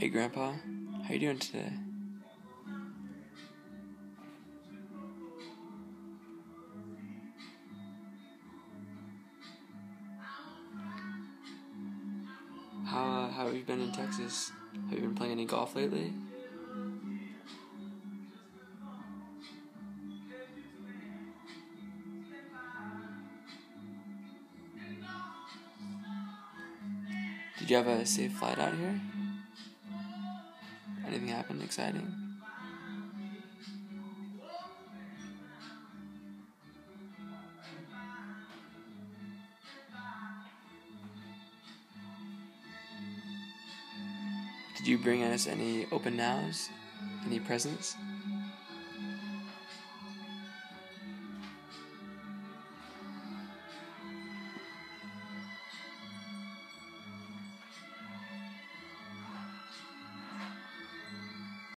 Hey Grandpa, how you doing today? How have you been in Texas? Have you been playing any golf lately? Did you have a safe flight out here? Anything happen exciting? Did you bring us any open nows? Any presents?